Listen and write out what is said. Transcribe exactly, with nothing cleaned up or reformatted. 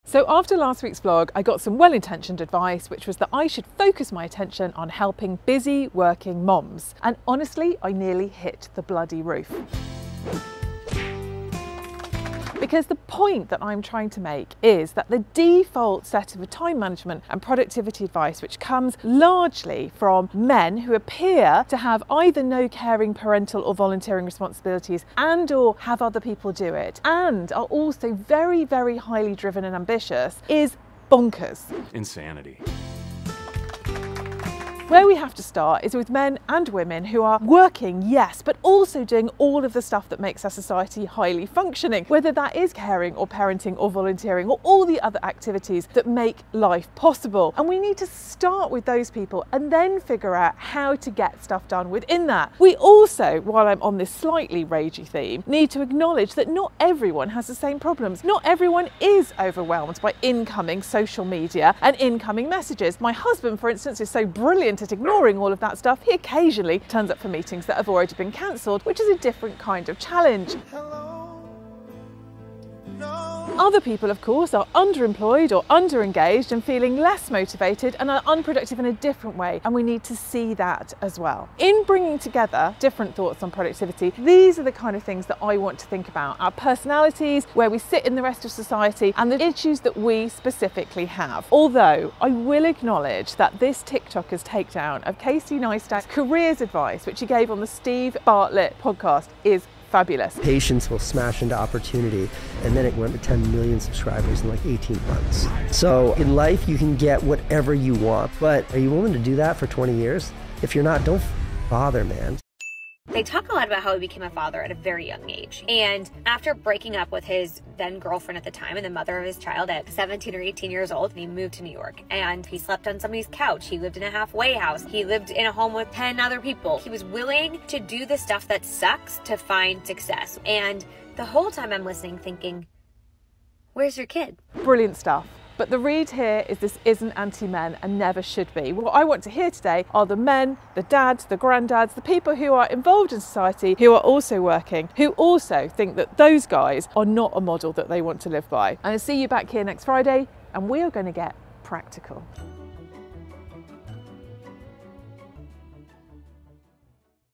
So after last week's vlog, I got some well-intentioned advice, which was that I should focus my attention on helping busy working moms. And honestly, I nearly hit the bloody roof. Because the point that I'm trying to make is that the default set of time management and productivity advice, which comes largely from men who appear to have either no caring parental or volunteering responsibilities and or have other people do it, and are also very, very highly driven and ambitious, is bonkers. Insanity. Where we have to start is with men and women who are working, yes, but also doing all of the stuff that makes our society highly functioning, whether that is caring or parenting or volunteering or all the other activities that make life possible. And we need to start with those people and then figure out how to get stuff done within that. We also, while I'm on this slightly ragey theme, need to acknowledge that not everyone has the same problems. Not everyone is overwhelmed by incoming social media and incoming messages. My husband, for instance, is so brilliant at ignoring all of that stuff, he occasionally turns up for meetings that have already been cancelled, which is a different kind of challenge. Hello? No. Other people, of course, are underemployed or underengaged and feeling less motivated and are unproductive in a different way, and we need to see that as well. In bringing together different thoughts on productivity, these are the kind of things that I want to think about: our personalities, where we sit in the rest of society, and the issues that we specifically have. Although I will acknowledge that this TikToker's takedown of Casey Neistat's careers advice, which he gave on the Steve Bartlett podcast, is fabulous. Patience will smash into opportunity, and then it went to ten million subscribers in like eighteen months. So in life, you can get whatever you want, but are you willing to do that for twenty years? If you're not, don't bother, man. They talk a lot about how he became a father at a very young age. And after breaking up with his then girlfriend at the time and the mother of his child at seventeen or eighteen years old, he moved to New York. And he slept on somebody's couch. He lived in a halfway house. He lived in a home with ten other people. He was willing to do the stuff that sucks to find success. And the whole time I'm listening thinking, where's your kid? Brilliant stuff. But the read here is this isn't anti-men and never should be. What I want to hear today are the men, the dads, the granddads, the people who are involved in society, who are also working, who also think that those guys are not a model that they want to live by. And I'll see you back here next Friday, and we are going to get practical.